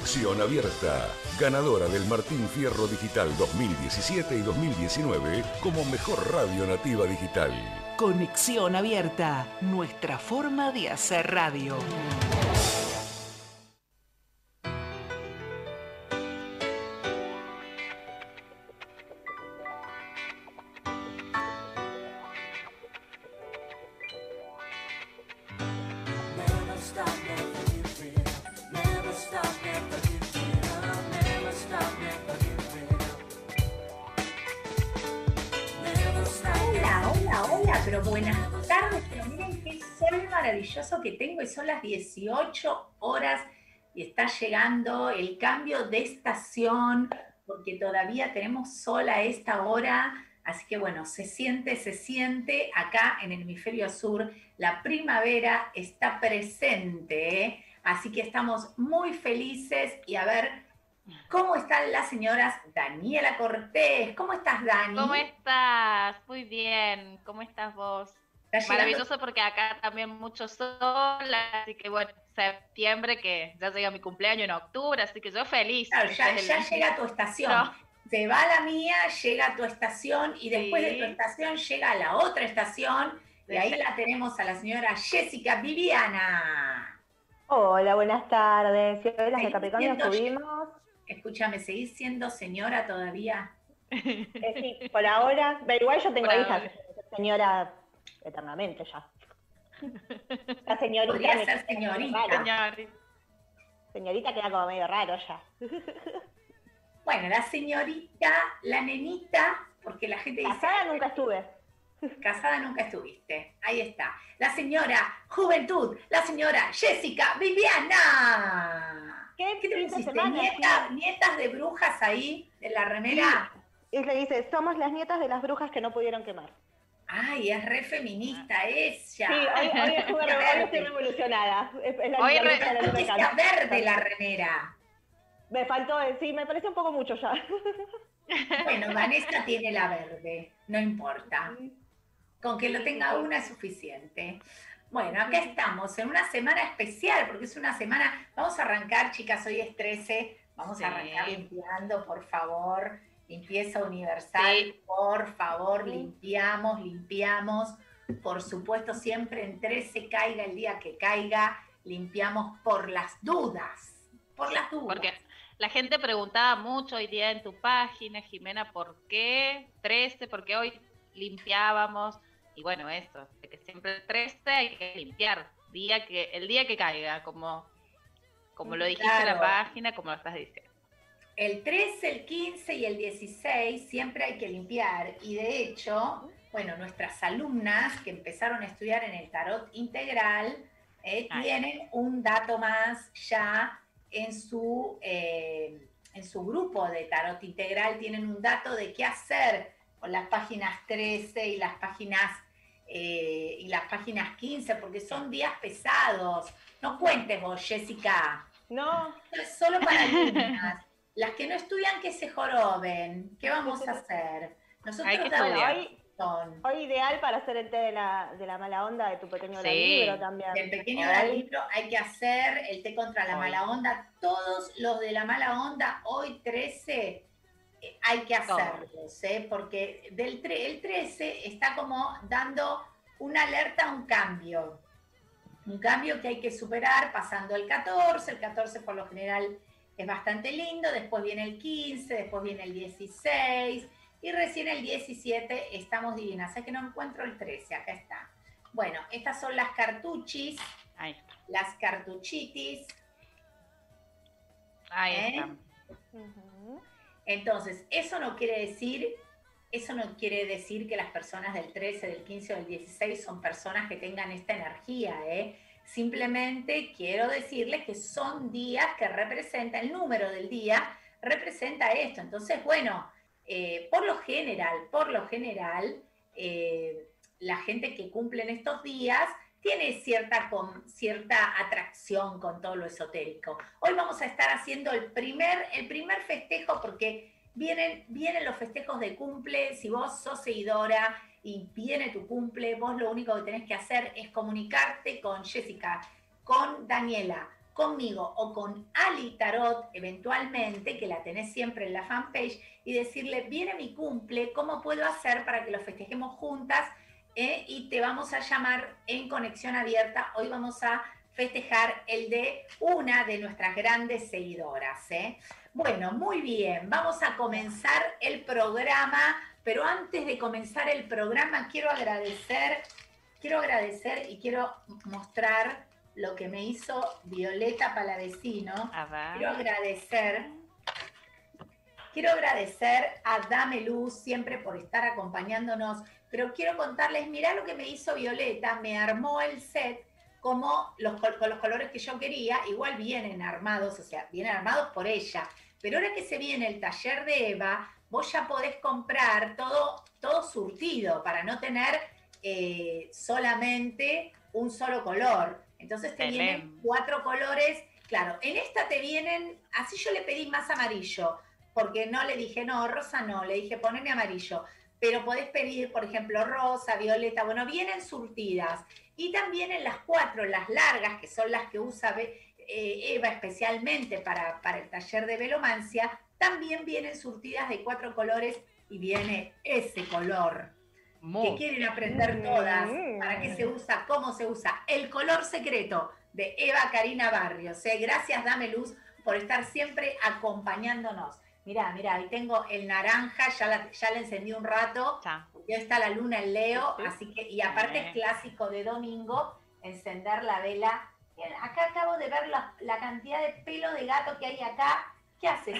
Conexión Abierta, ganadora del Martín Fierro Digital 2017 y 2019 como mejor radio nativa digital. Conexión Abierta, nuestra forma de hacer radio. Que tengo y son las 18 horas y está llegando el cambio de estación porque todavía tenemos sol a esta hora, así que bueno, se siente acá en el hemisferio sur, la primavera está presente, ¿eh? Así que estamos muy felices y a ver cómo están las señoras. Daniela Cortés, ¿cómo estás, Dani? ¿Cómo estás? Muy bien, ¿cómo estás vos? Maravilloso porque acá también mucho sol, así que bueno, septiembre que ya llega mi cumpleaños en octubre, así que yo feliz. Claro, ya llega tu estación. No. Se va la mía, llega tu estación y después de tu estación llega la otra estación y ahí la tenemos a la señora Jessica Viviana. Hola, buenas tardes. Hoy las de Capricornio subimos. Escúchame, ¿seguís siendo señora todavía? Sí, por ahora, pero igual yo tengo hijas, señora eternamente ya. La señorita. Podría ser señorita. Señorita queda como medio raro ya. Bueno, la señorita, la nenita, porque la gente dice... Casada nunca estuve. Casada nunca estuviste. Ahí está. La señora Juventud, la señora Jessica Viviana. ¿Qué te pusiste? ¿Nietas de brujas ahí, de la remera? Sí. Y le dice, somos las nietas de las brujas que no pudieron quemar. Ay, es re feminista ella. Sí, hoy estoy revolucionada. Hoy está verde la remera. Me faltó, sí, me parece un poco mucho ya. Bueno, Vanessa tiene la verde, no importa. Con que lo tenga una es suficiente. Bueno, acá estamos en una semana especial, porque es una semana... Vamos a arrancar, chicas, hoy es 13. Vamos a arrancar limpiando, por favor. Limpieza universal, por favor, limpiamos. Por supuesto, siempre en 13, caiga el día que caiga, limpiamos por las dudas. Porque la gente preguntaba mucho hoy día en tu página, Jimena, ¿por qué 13? Porque hoy limpiábamos, y bueno, eso, de que siempre el 13 hay que limpiar, el día que caiga, como lo dijiste en la página, como lo estás diciendo. El 13, el 15 y el 16 siempre hay que limpiar, y de hecho, bueno, nuestras alumnas que empezaron a estudiar en el tarot integral tienen un dato más ya en su grupo de tarot integral, tienen un dato de qué hacer con las páginas 13 y las páginas 15, porque son días pesados. No cuentes vos, Jessica. No. Es solo para alumnas. Las que no estudian, que se joroben. ¿Qué vamos a hacer? Nosotros hoy ideal para hacer el té de la mala onda de tu pequeño gran libro también. Del pequeño gran libro hay que hacer el té contra la mala onda. Todos los de la mala onda, hoy 13, hay que hacerlos, porque el 13 está como dando una alerta a un cambio. Un cambio que hay que superar pasando el 14. El 14 por lo general es bastante lindo, después viene el 15, después viene el 16 y recién el 17 estamos divinas. Es que no encuentro el 13, acá está. Bueno, estas son las cartuchis, las cartuchitis. Ahí está. Entonces, eso no quiere decir que las personas del 13, del 15 o del 16 son personas que tengan esta energía, Simplemente quiero decirles que son días que representan, el número del día representa esto. Entonces, bueno, por lo general, la gente que cumple en estos días tiene cierta atracción con todo lo esotérico. Hoy vamos a estar haciendo el primer festejo, porque vienen los festejos de cumple. Si vos sos seguidora y viene tu cumple, vos lo único que tenés que hacer es comunicarte con Jessica, con Daniela, conmigo o con Ali Tarot, eventualmente, que la tenés siempre en la fanpage, y decirle, viene mi cumple, ¿cómo puedo hacer para que lo festejemos juntas? Y te vamos a llamar en conexión abierta. Hoy vamos a festejar el de una de nuestras grandes seguidoras. Bueno, muy bien, vamos a comenzar el programa, pero antes de comenzar el programa quiero agradecer y quiero mostrar lo que me hizo Violeta Palavecino. Quiero agradecer a Dame Luz siempre por estar acompañándonos, pero quiero contarles, mirá lo que me hizo Violeta, me armó el set como con los colores que yo quería, igual vienen armados, o sea, vienen armados por ella, pero ahora que se viene el taller de Eva, vos ya podés comprar todo surtido para no tener solamente un solo color. Entonces te vienen 4 colores, claro, en esta te vienen, así yo le pedí más amarillo, porque no le dije, no, rosa no, le dije, poneme amarillo, pero podés pedir, por ejemplo, rosa, violeta, bueno, vienen surtidas. Y también en las 4, las largas, que son las que usa Eva especialmente para el taller de velomancia, también vienen surtidas de 4 colores y viene ese color que quieren aprender todas, para qué se usa, cómo se usa, el color secreto de Eva Karina Barrios. Gracias, Dame Luz, por estar siempre acompañándonos. Mirá, ahí tengo el naranja, ya la encendí un rato, ya está la luna en Leo, así que, y aparte es clásico de domingo, encender la vela. Acá acabo de ver la cantidad de pelo de gato que hay acá. ¿Qué haces?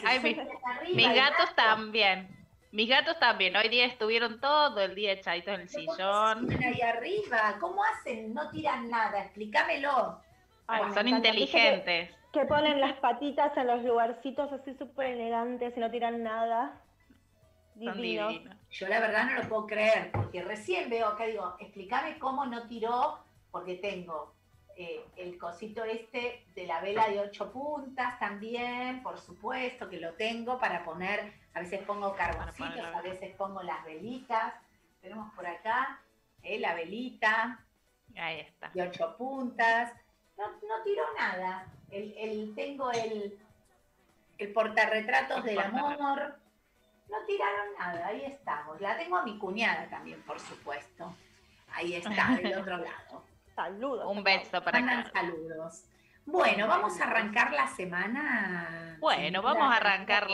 Mis gatos también, hoy día estuvieron todo el día echaditos en el sillón. ¿Cómo ahí arriba? ¿Cómo hacen? No tiran nada, explícamelo. Son inteligentes. Que ponen las patitas en los lugarcitos así súper elegantes y no tiran nada. Divinos. Yo la verdad no lo puedo creer, porque recién veo acá, digo, explícame cómo no tiró, porque tengo el cosito este de la vela de 8 puntas también, por supuesto que lo tengo para poner, a veces pongo carboncitos, a veces pongo las velitas. Tenemos por acá la velita. Ahí está. De 8 puntas. No tiró nada. Tengo el portarretratos del amor. No tiraron nada, ahí estamos. La tengo a mi cuñada también, por supuesto. Ahí está, del otro lado. Saludos. Un beso para Mandan saludos. Bueno, vamos a arrancar la semana. Bueno, vamos a arrancar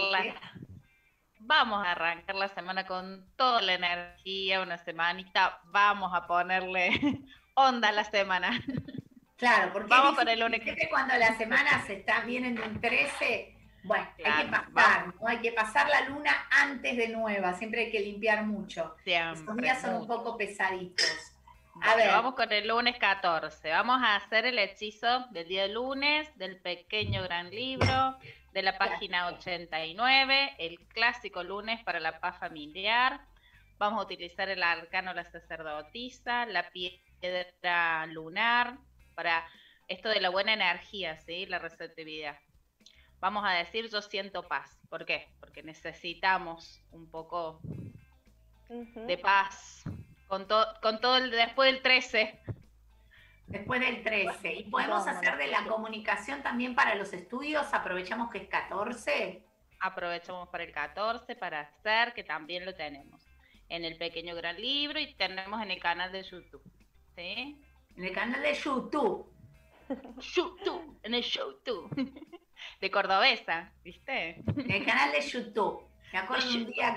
la semana con toda la energía, una semanita. Vamos a ponerle onda a la semana. Claro, porque vamos con el lunes. Cuando las semanas vienen de un 13, bueno, claro, hay que pasar, ¿no? Hay que pasar la luna antes de nueva, siempre hay que limpiar mucho. Estos días son un poco pesaditos. A ver. Vamos con el lunes 14. Vamos a hacer el hechizo del día de lunes, del pequeño gran libro, de la página 89, el clásico lunes para la paz familiar. Vamos a utilizar el arcano la sacerdotisa, la piedra lunar, para esto de la buena energía, ¿sí? La receptividad. Vamos a decir yo siento paz. ¿Por qué? Porque necesitamos un poco de paz con todo el después del 13. Después del 13. Y podemos hacer de la comunicación también para los estudios, aprovechamos que es 14. Aprovechamos para el 14 para hacer, que también lo tenemos en el pequeño gran libro y tenemos en el canal de YouTube. ¿Sí? En el canal de YouTube. En el YouTube. De Cordobesa, ¿viste? En el canal de YouTube. Me acuerdo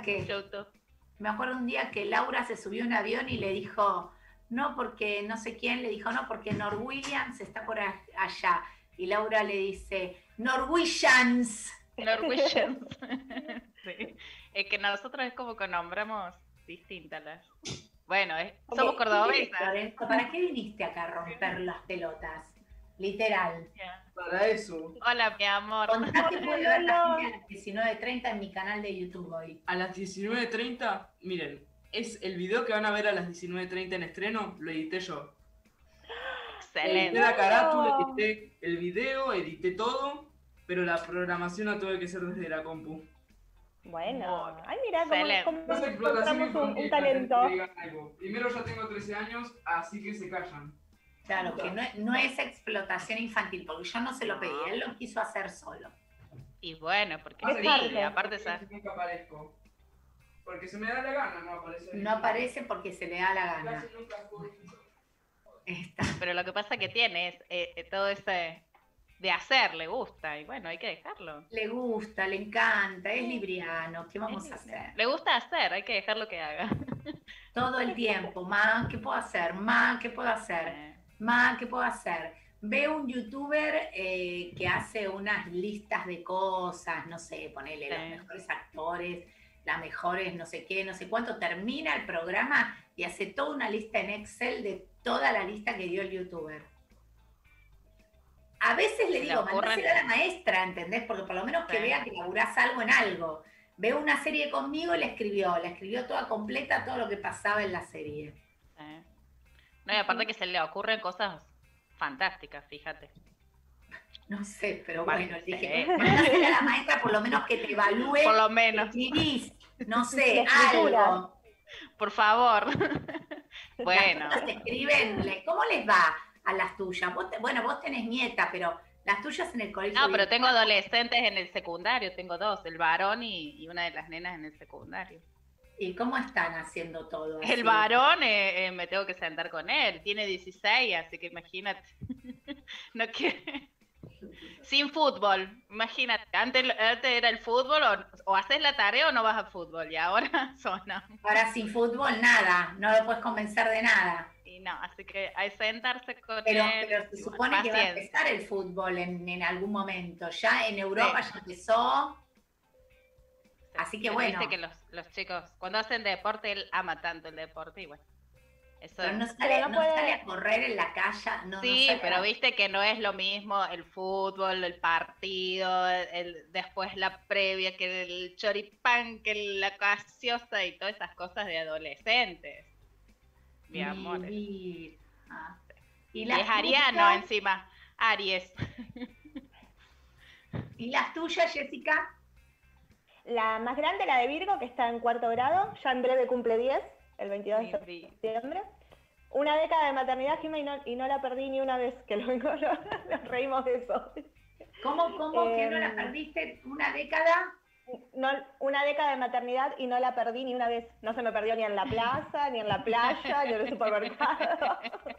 un día que Laura se subió a un avión y le dijo, no porque no sé quién, le dijo, no porque Norwegians está por allá. Y Laura le dice, Norwegians. Sí. Es que nosotros es como que nombramos distintas las... Bueno, somos cordobesas. ¿Para qué viniste acá a romper las pelotas? Literal. Para eso. Hola, mi amor. Contate, puedo ver también a las 19:30 en mi canal de YouTube hoy. A las 19:30, miren, es el video que van a ver a las 19:30 en estreno, lo edité yo. Excelente. Edité la carátula, edité el video, edité todo, pero la programación la tuve que hacer desde la compu. Bueno, ay, mira cómo no encontramos un talento. Primero ya tengo 13 años, así que se callan. Claro, que no es explotación infantil, porque yo no se lo pedí, él lo quiso hacer solo. Y bueno, porque Es sí, arte. aparte Nunca aparezco. Porque se me da la gana, no aparece. No aparece porque se le da la gana. Casi nunca juego. Está. pero lo que pasa que tiene es todo ese de hacer, le gusta, y bueno, hay que dejarlo. Le gusta, le encanta, es libriano, ¿qué vamos a hacer? Le gusta hacer, hay que dejarlo que haga. Todo el tiempo, ma, ¿qué puedo hacer? Ma, ¿qué puedo hacer? Ma, ¿qué puedo hacer? Veo un youtuber que hace unas listas de cosas, no sé, ponele los mejores actores, las mejores no sé qué, no sé cuánto, termina el programa y hace toda una lista en Excel de toda la lista que dio el youtuber. A veces le digo, mandásela a la maestra, ¿entendés? Porque por lo menos que vea que laburás algo en algo. Veo una serie conmigo y la escribió toda completa, todo lo que pasaba en la serie. No, y aparte que se le ocurren cosas fantásticas, fíjate. No sé, pero bueno, dije, mandásela a la maestra por lo menos que te evalúe. Por lo menos. Escribís, no sé, algo. Por favor. Bueno. Las tuyas escriben, ¿cómo les va a las tuyas? Vos tenés nieta, pero las tuyas en el colegio. No, pero tengo adolescentes en el secundario, tengo dos, el varón y una de las nenas en el secundario. ¿Y cómo están haciendo todo así? El varón me tengo que sentar con él, tiene 16, así que imagínate. No quiere. Sin fútbol, imagínate, antes era el fútbol o haces la tarea o no vas al fútbol y ahora no. Ahora sin fútbol nada, no lo puedes convencer de nada. Y no, así que hay que sentarse con él. Pero se supone que va a empezar el fútbol en algún momento, ya en Europa ya empezó. Así que bueno. Viste que los chicos, cuando hacen deporte, él ama tanto el deporte y bueno. Eso pero no sale a correr en la calle. Sí, pero viste que no es lo mismo el fútbol, el partido, después la previa, que el choripán, que la gaseosa y todas esas cosas de adolescentes. Mi amor. ¿Y es ariano encima, Aries. ¿Y las tuyas, Jessica? La más grande, la de Virgo, que está en 4º grado, ya en breve cumple 10, el 22 de septiembre. Una década de maternidad, Jimé, y no la perdí ni una vez, que nos reímos de eso. ¿Cómo que no la perdiste? ¿Una década? No, una década de maternidad y no la perdí ni una vez. No se me perdió ni en la plaza, ni en la playa, ni en el supermercado.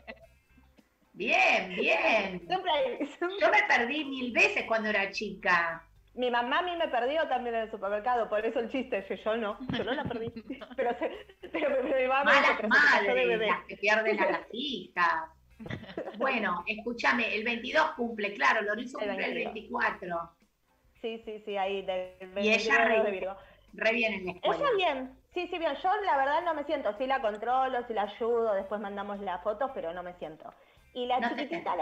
Bien. Yo me perdí 1000 veces cuando era chica. Mi mamá a mí me perdió también en el supermercado, por eso el chiste es que yo no la perdí. Pero mi mamá malas madres, las que pierden a las hijas. Bueno, escúchame, el 22 cumple, claro, Lorenzo cumple el 24. Sí, ahí del 22 y ella de Virgo. Re bien en la escuela. Ella bien, sí, bien. Yo la verdad no me siento, sí la controlo, sí la ayudo, después mandamos las fotos, pero no me siento. Y la chiquitita,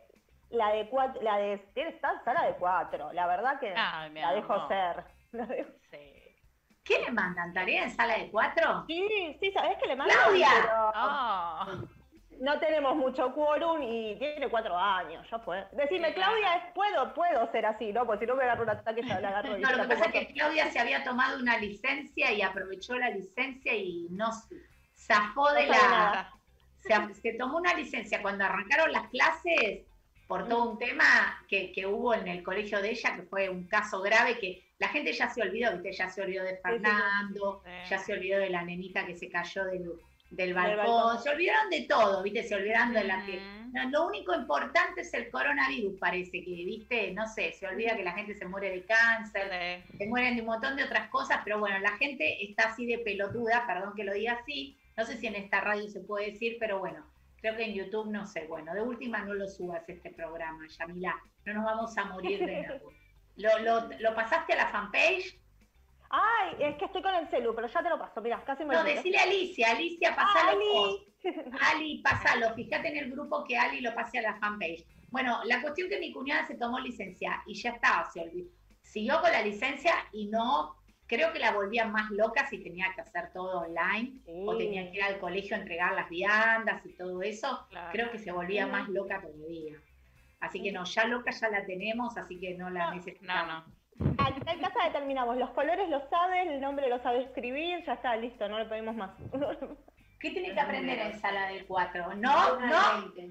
está sala de 4, la verdad que la dejo ser. Sí. ¿Qué le mandan? ¿Tarea en sala de 4? Sí, ¿sabés qué le mandan? ¡Claudia! Pero no tenemos mucho quórum y tiene 4 años, ya fue. Decime, sí, Claudia, puedo ser así, ¿no? Porque si no me agarro un ataque, ya la agarro. No, lo que pasa es que Claudia se había tomado una licencia y aprovechó la licencia y no zafó de la... Se tomó una licencia cuando arrancaron las clases por todo un tema que hubo en el colegio de ella, que fue un caso grave que la gente ya se olvidó, ¿viste? Ya se olvidó de Fernando, ya se olvidó de la nenita que se cayó del balcón, se olvidaron de todo, ¿viste? Se olvidaron de la que... No, lo único importante es el coronavirus, parece que, ¿viste? No sé, se olvida que la gente se muere de cáncer, se mueren de un montón de otras cosas, pero bueno, la gente está así de pelotuda, perdón que lo diga así, no sé si en esta radio se puede decir, pero bueno, creo que en YouTube no sé, bueno, de última no lo subas este programa, Yamila, no nos vamos a morir de nada. ¿Lo pasaste a la fanpage? Ay, es que estoy con el celu, pero ya te lo paso, mirá, casi me No, olvido. decile a Alicia, pasalo vos. Ali, pasalo, fíjate en el grupo que Ali lo pase a la fanpage. Bueno, la cuestión que mi cuñada se tomó licencia y ya estaba, se olvidó. Siguió con la licencia y no... Creo que la volvían más loca si tenía que hacer todo online o tenía que ir al colegio a entregar las viandas y todo eso. Claro. Creo que se volvía más loca todavía. Así que no, ya loca ya la tenemos, así que no la necesitamos. No. En casa determinamos, los colores los sabe, el nombre lo sabe escribir, ya está, listo, no le pedimos más. ¿Qué tiene que aprender en sala de 4? No.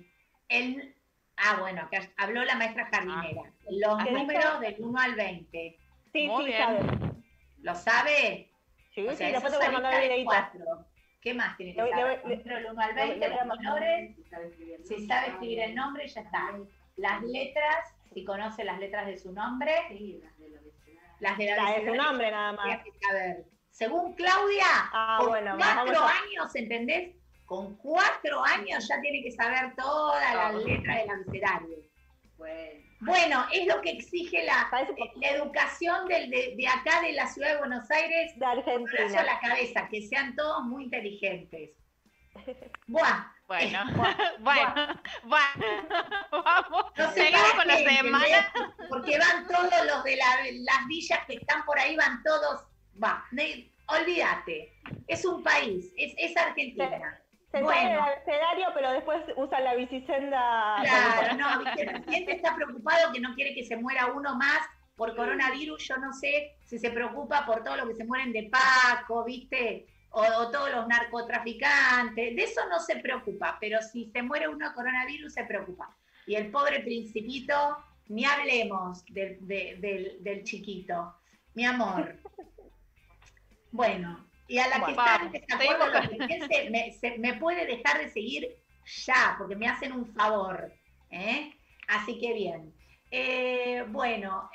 Bueno, acá habló la maestra jardinera. Los números del 1 al 20. Sí, Muy sí, bien. sabe. ¿Lo sabe? Sí, O sea, sí, después eso te voy a es mandar el lista de videito. 4. ¿Qué más tiene que saber? Los números del 1 al 20, le voy a los mandar. colores, si sabe escribir el nombre, ya está. Las letras, si conoce las letras de su nombre. Las de La de su nombre nada más. Tienes que saber. Según Claudia, con bueno, 4 años, ¿entendés? Con 4 años ya tiene que saber todas las letras del abecedario. Bueno, es lo que exige la educación de acá, de la ciudad de Buenos Aires, de Argentina. a la cabeza, que sean todos muy inteligentes. Buah. Bueno, vamos. No sé, seguimos con la ¿entendés? semana. Porque van todos los de las villas que están por ahí, van todos. Olvídate. Es un país, es Argentina. Se sabe el abecedario, pero después usan la bicisenda. Claro, no, ¿viste? El presidente está preocupado que no quiere que se muera uno más por coronavirus. Yo no sé si se preocupa por todo lo que se mueren de Paco, ¿viste? O todos los narcotraficantes. De eso no se preocupa, pero si se muere uno de coronavirus se preocupa. Y el pobre Principito, ni hablemos del chiquito. Mi amor. Bueno. Y a la que está en desacuerdo lo que piense, me puede dejar de seguir ya, porque me hacen un favor. Así que bien. Bueno,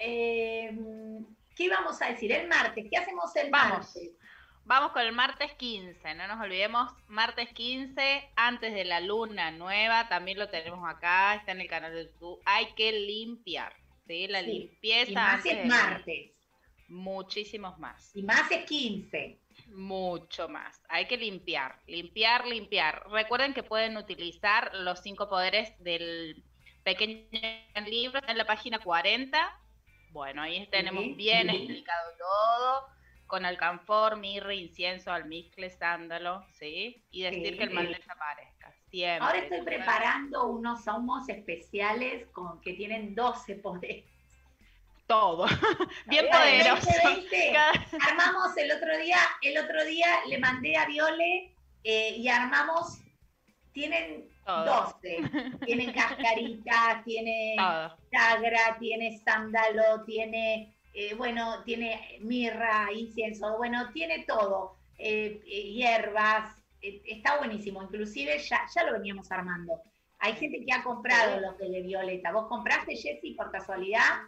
¿qué íbamos a decir? El martes, ¿qué hacemos el martes? Vamos con el martes 15, no nos olvidemos, martes 15, antes de la luna nueva, también lo tenemos acá, está en el canal de YouTube, hay que limpiar, ¿sí? La limpieza. Y más es martes. Muchísimos más. Y más es 15. Mucho más. Hay que limpiar. Recuerden que pueden utilizar los 5 poderes del pequeño libro en la página 40. Bueno, ahí tenemos bien explicado todo, con alcanfor, mirra, incienso, almizcle, sándalo, ¿sí? Y decir que el mal desaparezca. Siempre. Ahora estoy preparando unos ahumos especiales que tienen 12 poderes. Todo. Bien poderoso. Armamos el otro día le mandé a Viole y armamos, tienen todo. 12. Tienen cascarita, tiene chagra, tiene sándalo, tiene, tiene mirra, incienso, tiene todo. Hierbas, está buenísimo. Inclusive ya lo veníamos armando. Hay gente que ha comprado los de Violeta. ¿Vos compraste, Jessy, por casualidad?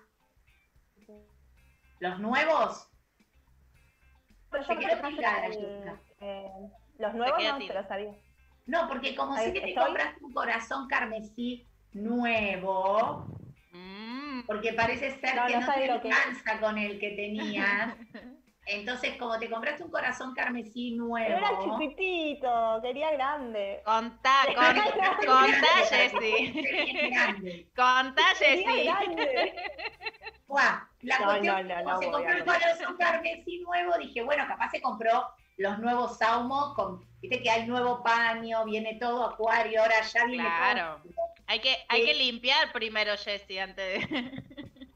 ¿Los nuevos? Se quedó picada, los nuevos no se los sabía. No, porque como sé que te compraste un corazón carmesí nuevo, porque parece ser que no te alcanza con el que tenías. Entonces, como te compraste un corazón carmesí nuevo... Pero era chiquitito, quería grande. Contá, Jessy. Contá, Jessy. La cuestión, como se compró el corazón carmesí nuevo, dije, bueno, capaz se compró los nuevos saumos, viste que hay nuevo paño, viene todo acuario, ahora ya viene todo. Hay que limpiar primero, Jessy, antes de...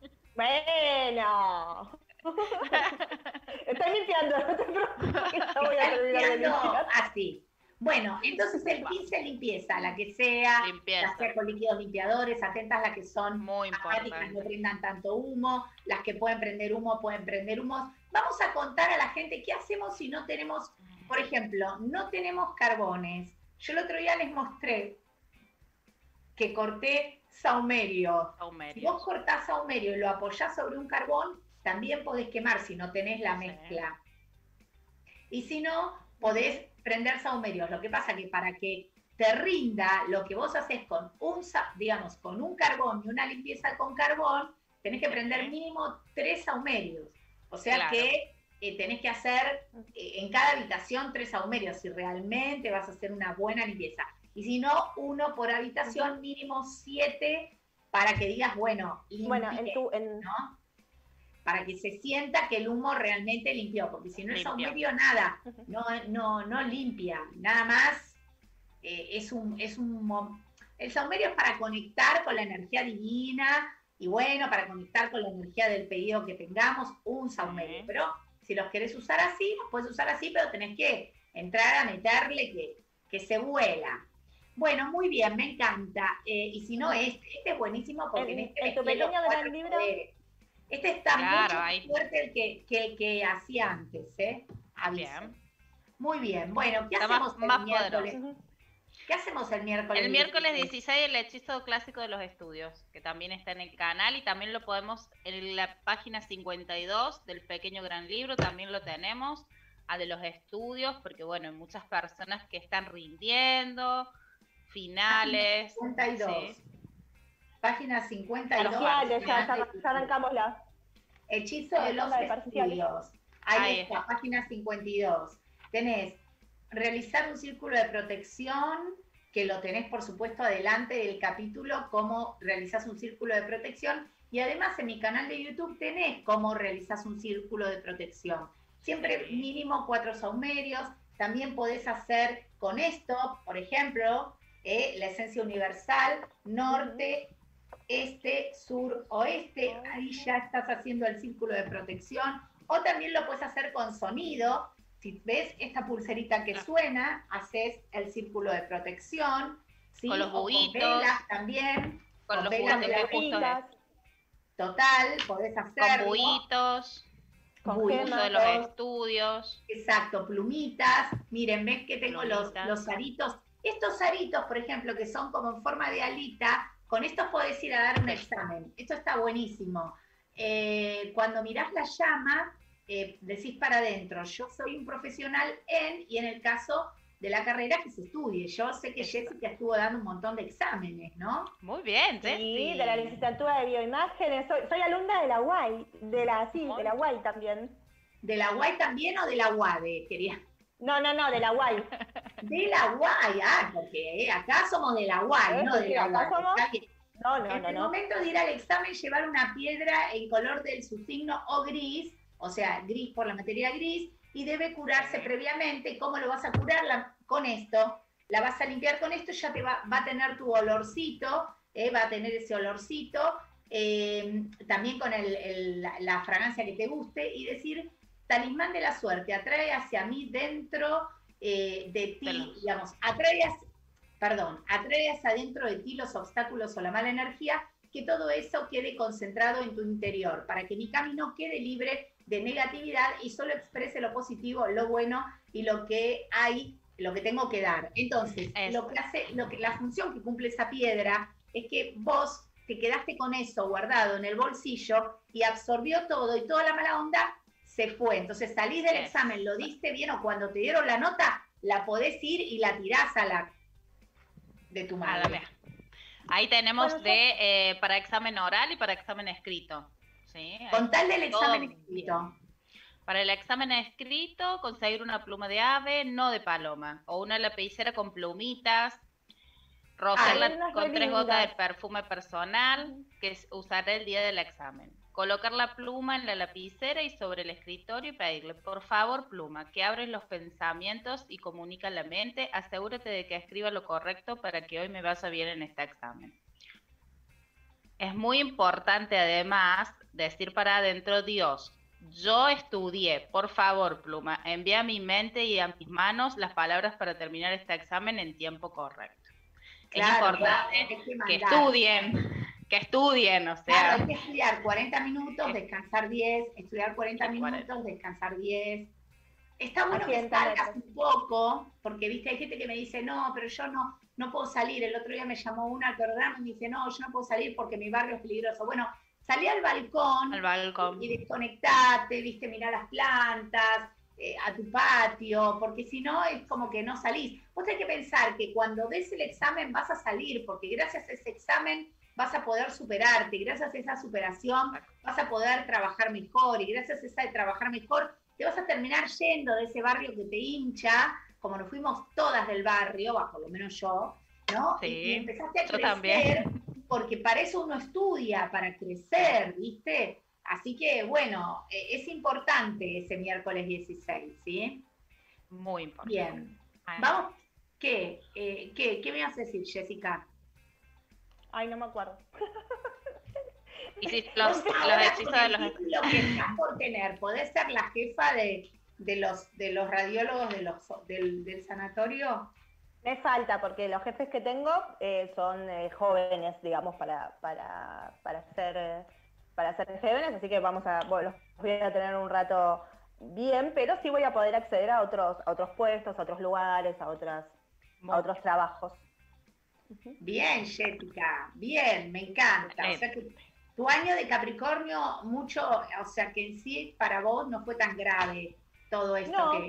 Bueno... Estoy limpiando, no te preocupes, que ya voy a terminar de limpiar. Así. Bueno, entonces el 15 limpieza, la que sea, ya sea con líquidos limpiadores, atentas las que son muy importantes, no prendan tanto humo, las que pueden prender humo, Vamos a contar a la gente qué hacemos si no tenemos, por ejemplo, no tenemos carbones. Yo el otro día les mostré que corté saumerio. Si vos cortás saumerio y lo apoyás sobre un carbón, también podés quemar si no tenés la mezcla. Y si no, podés prender saumerios. Lo que pasa que para que te rinda lo que vos haces con un carbón y una limpieza con carbón, tenés que prender mínimo 3 saumerios. O sea que tenés que hacer en cada habitación 3 saumerios si realmente vas a hacer una buena limpieza. Y si no, 1 por habitación, mínimo 7, para que digas, limpié, ¿no? Para que se sienta que el humo realmente limpió, porque si no el saumerio nada, no limpia, nada más el saumerio es para conectar con la energía divina y para conectar con la energía del pedido que tengamos, un saumerio, pero si los querés usar así, los puedes usar así, pero tenés que entrar a meterle que se vuela. Bueno, muy bien, me encanta. Y si no, este es buenísimo porque en tu pequeño gran libro. Este está Claro, mucho ahí. más fuerte que el que hacía antes, Aviso. Bien. Muy bien. Bueno, ¿qué Está hacemos más el miércoles? poderoso. ¿Qué hacemos el miércoles? El miércoles 16 el hechizo clásico de los estudios, que también está en el canal y también lo podemos en la página 52 del pequeño gran libro, también lo tenemos, a de los estudios, porque bueno, hay muchas personas que están rindiendo, finales. 52. ¿sí? Página 52. Parciales, ya arrancamos la. Hechizo de los estudios. Ahí está, página 52. Tenés realizar un círculo de protección, que lo tenés por supuesto adelante del capítulo, cómo realizás un círculo de protección, y además en mi canal de YouTube tenés cómo realizás un círculo de protección. Siempre mínimo 4 saumerios. También podés hacer con esto, por ejemplo, la esencia universal, norte, este, sur, oeste. Ahí ya estás haciendo el círculo de protección. O también lo puedes hacer con sonido. Si ves esta pulserita que suena, haces el círculo de protección. ¿sí? Con los buitos. Con velas también. Con los velas buitos de la justos. Total, podés hacerlo. Con buitos. Con Buitos de los estudios. Exacto, plumitas. Miren, ves que tengo los aritos. Estos aritos, por ejemplo, que son como en forma de alita, con estos podés ir a dar un examen. Esto está buenísimo. Cuando mirás la llama, decís para adentro, yo soy un profesional y en el caso de la carrera que se estudie. Yo sé que Jessica estuvo dando un montón de exámenes, ¿no? Muy bien, Sí, Jessy. de la licenciatura de bioimágenes. Soy alumna de la UAI, de la UAI también. ¿De la UAI también o de la UADE? Quería. No, de la UAI. De la UAI, porque acá somos de la UAI, no de la UAI. En el momento de ir al examen, llevar una piedra en color del su signo o gris, o sea, gris por la materia gris, y debe curarse previamente. ¿Cómo lo vas a curar? Con esto. La vas a limpiar con esto, ya te va a tener tu olorcito, va a tener ese olorcito, también con la fragancia que te guste, y decir, talismán de la suerte, atrae hacia mí dentro de ti, digamos, atrae hacia dentro de ti los obstáculos o la mala energía, que todo eso quede concentrado en tu interior, para que mi camino quede libre de negatividad y solo exprese lo positivo, lo bueno y lo que tengo que dar. Entonces, la función que cumple esa piedra es que vos te quedaste con eso guardado en el bolsillo y absorbió todo y toda la mala onda se fue. Entonces salís del examen, lo diste bien, o cuando te dieron la nota, la podés ir y la tirás de tu madre. Ahí tenemos para examen oral y para examen escrito. ¿sí? Con tal del examen escrito. Para el examen escrito, conseguir una pluma de ave, no de paloma, o una lapicera con plumitas, rociarla con 3 gotas de perfume personal, que usaré el día del examen. Colocar la pluma en la lapicera y sobre el escritorio y pedirle, por favor, pluma, que abres los pensamientos y comunica la mente. Asegúrate de que escriba lo correcto para que hoy me vaya bien en este examen. Es muy importante, además, decir para adentro, Dios, yo estudié, por favor, pluma, envía a mi mente y a mis manos las palabras para terminar este examen en tiempo correcto. Claro, es importante que estudien, o sea. Claro, hay que estudiar 40 minutos, descansar 10, estudiar 40 minutos, descansar 10. Está bueno que salgas un poco, porque viste, hay gente que me dice, no, pero yo no puedo salir. El otro día me llamó una al programa y me dice, no, yo no puedo salir porque mi barrio es peligroso. Bueno, salí al balcón y desconectate, viste, mirá las plantas, a tu patio, porque si no es como que no salís. Vos tenés que pensar que cuando des el examen vas a salir, porque gracias a ese examen vas a poder superarte, gracias a esa superación vas a poder trabajar mejor, y gracias a esa de trabajar mejor te vas a terminar yendo de ese barrio que te hincha, como nos fuimos todas del barrio, por lo menos yo, ¿no? Sí, y empezaste a crecer, también. Porque para eso uno estudia, para crecer, ¿viste? Así que, bueno, es importante ese miércoles 16, ¿sí? Muy importante. Bien. Vamos, ¿qué me vas a decir, Jessica? Ay, no me acuerdo. Y si los hechizos de los... Lo que estás por tener, ¿podés ser la jefa de los radiólogos del sanatorio? Me falta, porque los jefes que tengo son jóvenes, digamos, para ser jóvenes, así que los voy a tener un rato bien, pero sí voy a poder acceder a otros puestos, a otros lugares, a otros trabajos. Bien, Jessica, bien, me encanta. O sea que tu año de Capricornio, o sea que en sí para vos no fue tan grave todo esto No.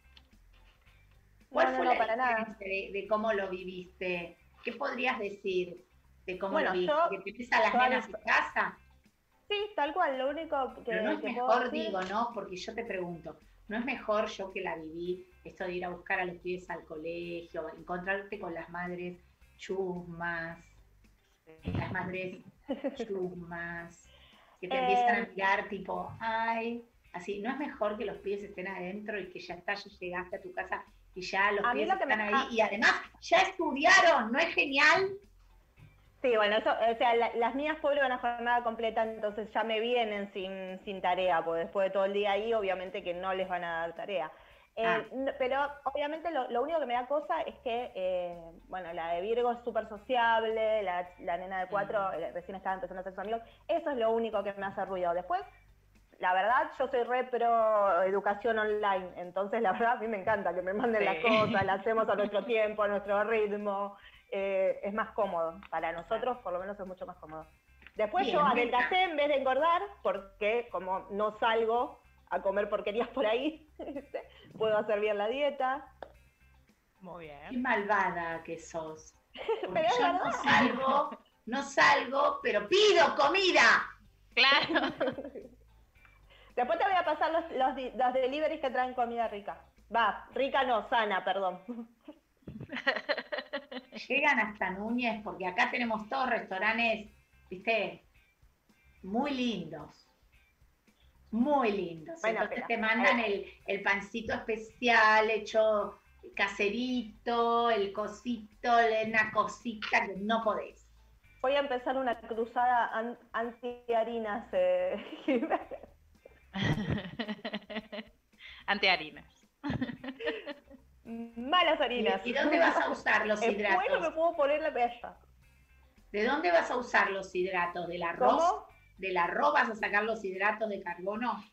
¿Cuál fue la para nada. de cómo lo viviste? ¿Qué podrías decir de cómo lo viviste? Yo, ¿Que tenés a las nenas en casa? Sí, tal cual, lo único que Pero no es que mejor, puedo decir... digo, ¿no? Porque yo te pregunto, ¿no es mejor yo que la viví, esto de ir a buscar a los pibes al colegio, encontrarte con las madres chusmas, las madres chusmas, que te empiezan a mirar tipo, ay, así, ¿no es mejor que los pibes estén adentro y que ya llegaste a tu casa y ya los pibes están ahí y además ya estudiaron? ¿No es genial? Sí, bueno, eso, o sea, las mías pobres van a jornada completa, entonces ya me vienen sin tarea, porque después de todo el día ahí, obviamente que no les van a dar tarea. Pero obviamente lo único que me da cosa es que, bueno, la de Virgo es súper sociable, la nena de 4 recién estaba empezando a hacer sus amigos, eso es lo único que me hace ruido. Después, la verdad, yo soy re pro educación online, entonces la verdad a mí me encanta que me manden las cosas, las hacemos a nuestro tiempo, a nuestro ritmo. Es más cómodo, para nosotros por lo menos es mucho más cómodo. Después yo adelgacé en vez de engordar, porque como no salgo a comer porquerías por ahí, puedo hacer bien la dieta. Muy bien. Qué malvada que sos. Pero yo no salgo, pero pido comida. Claro. Después te voy a pasar los deliveries que traen comida rica. Rica no, sana, perdón. Llegan hasta Núñez, porque acá tenemos todos restaurantes, viste, muy lindos. Muy lindos. Bueno, entonces te mandan el pancito especial hecho caserito, el cosito, una cosita que no podés. Voy a empezar una cruzada anti-harinas. Anti-harinas. Malas harinas. ¿Y dónde vas a usar los hidratos? Bueno, me puedo poner la pella. ¿De dónde vas a usar los hidratos? ¿Del arroz? ¿Cómo? ¿Del arroz vas a sacar los hidratos de carbono?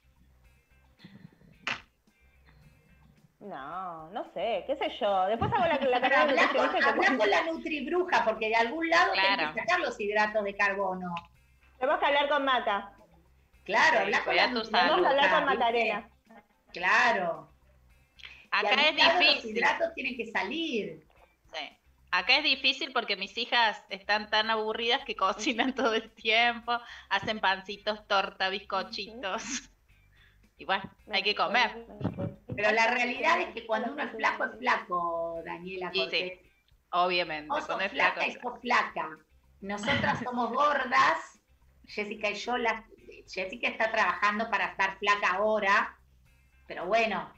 No sé, qué sé yo. Después hago la carrera de nutricionista. Habla con la nutribruja, porque de algún lado tenés que sacar los hidratos de carbono. Tenemos que hablar con Maca. Claro, habla con la nutribruja. Tenemos que hablar con Macarena. Claro. Acá es difícil. Los hidratos tienen que salir. Sí. Acá es difícil porque mis hijas están tan aburridas que cocinan todo el tiempo, hacen pancitos, torta, bizcochitos. Y bueno, hay que comer. Pero la realidad es que cuando uno es flaco, Daniela Cortés. Sí, obviamente. Vos sos flaca y sos flaca. Nosotras somos gordas. Jessica y yo, Jessica está trabajando para estar flaca ahora, pero bueno,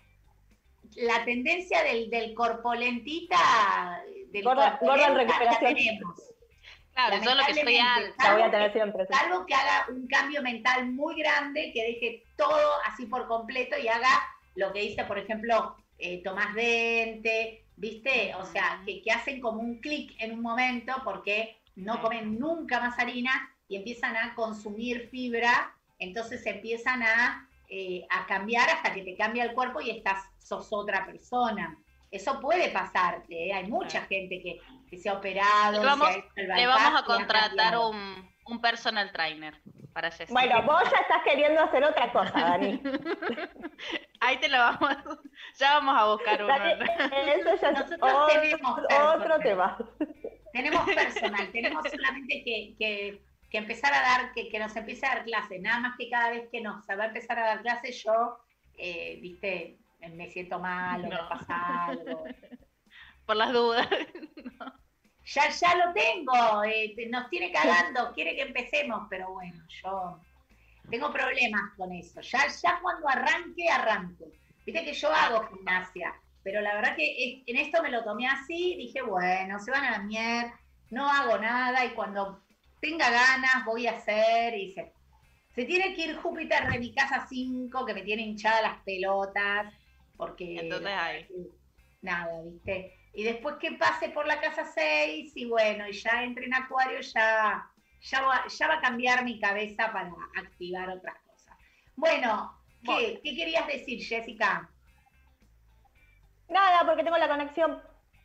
la tendencia del corpolentita, gorda en recuperación. la tenemos. Claro, yo lo que estoy alta. La voy a tener siempre. Salvo que haga un cambio mental muy grande, que deje todo así por completo y haga lo que dice, por ejemplo, Tomás Dente, ¿viste? O sea, que hacen como un clic en un momento porque no comen nunca más harina y empiezan a consumir fibra, entonces empiezan a cambiar hasta que te cambia el cuerpo y sos otra persona. Eso puede pasarte, ¿eh? Hay mucha gente que se ha operado. Le vamos a contratar un personal trainer para Jessica. Bueno, vos ya estás queriendo hacer otra cosa, Dani. Ahí te lo ya vamos a buscar uno. Eso ya nosotros tenemos otro tema. Tenemos personal, tenemos solamente que empezar a dar, que nos empiece a dar clases, nada más que cada vez que nos va a empezar a dar clases yo, viste, me siento mal o me pasa algo. Por las dudas. No. Ya lo tengo, nos tiene cagando, quiere que empecemos, pero bueno, yo tengo problemas con eso. Ya cuando arranco. Viste que yo hago gimnasia, pero la verdad que en esto me lo tomé así, dije, bueno, se van a la mierda, no hago nada y cuando tenga ganas voy a hacer y se tiene que ir Júpiter de mi casa 5, que me tiene hinchada las pelotas, porque entonces hay nada, viste, y después que pase por la casa 6 y bueno, y ya entre en Acuario, ya va a cambiar mi cabeza para activar otras cosas. Bueno, ¿qué querías decir, Jessica? Nada, porque tengo la conexión.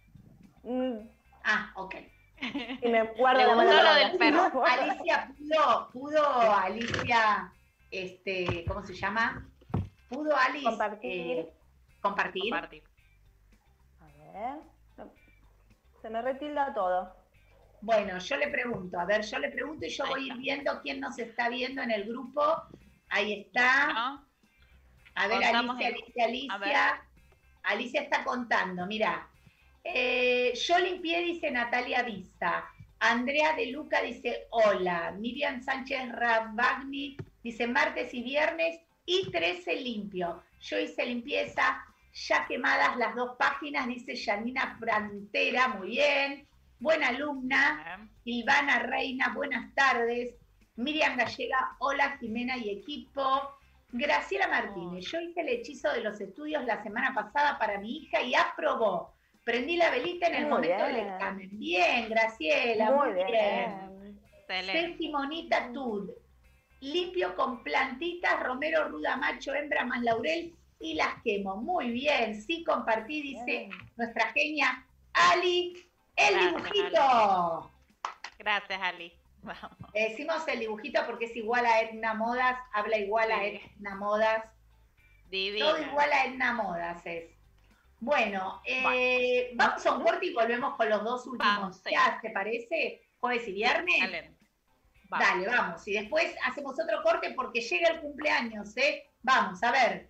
Ok. Y me guardo la gustó mano. lo del perro. Alicia, ¿pudo Alicia, ¿cómo se llama? ¿Pudo Alice Compartir. compartir? A ver. Se me retilda todo. Bueno, yo le pregunto y yo voy a ir viendo quién nos está viendo en el grupo. Ahí está. A ver, Alicia. Alicia está contando, mira. Yo limpié, dice Natalia Vista. Andrea de Luca dice hola. Miriam Sánchez Rabagni dice martes y viernes y 13 limpio. Yo hice limpieza, ya quemadas las 2 páginas, dice Janina Frantera, muy bien. Buena alumna. Silvana Reina, buenas tardes. Miriam Gallega, hola Jimena y equipo. Graciela Martínez, yo hice el hechizo de los estudios la semana pasada para mi hija y aprobó. Prendí la velita en el momento del examen. Bien, Graciela, muy bien. Ceci Monita Tud. Limpio con plantitas, romero, ruda, macho, hembra más laurel y las quemo. Muy bien, sí compartí, dice nuestra genia Ali, el dibujito. Gracias, Ali. Vamos. Decimos el dibujito porque es igual a Edna Modas, habla igual a Edna Modas. Divina. Todo igual a Edna Modas es. Bueno, vamos a un corte y volvemos con los 2 últimos. ¿Ya te parece? ¿Jueves y viernes? Dale, vamos. Y después hacemos otro corte porque llega el cumpleaños, ¿eh? Vamos, a ver.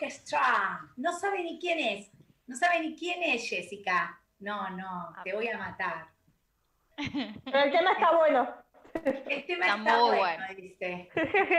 Orchestra. No sabe ni quién es. No sabe ni quién es, Jessica. No, te voy a matar. Pero el tema está bueno. El tema está muy bueno, dice.